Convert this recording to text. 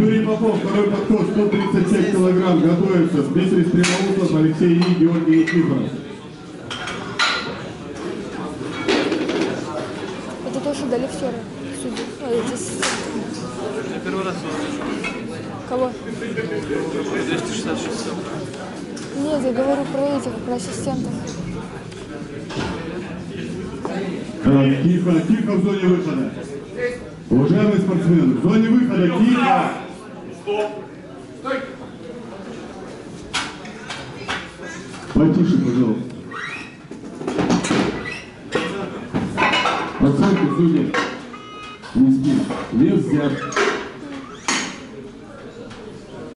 Юрий Попов, второй подход, 137 килограмм, готовится. Дмитрий Стремоусов, Алексей Ли, Георгий Никифоров. Это то, что дали вчера судьи. Я первый раз слышу. Кого? 266. Нет, я говорю про этих, про ассистентов. Тихо, тихо в зоне выхода. Уважаемые спортсмены, в зоне выхода, тихо! Потише, пожалуйста. Оценка судей. Низкий. Вес взят.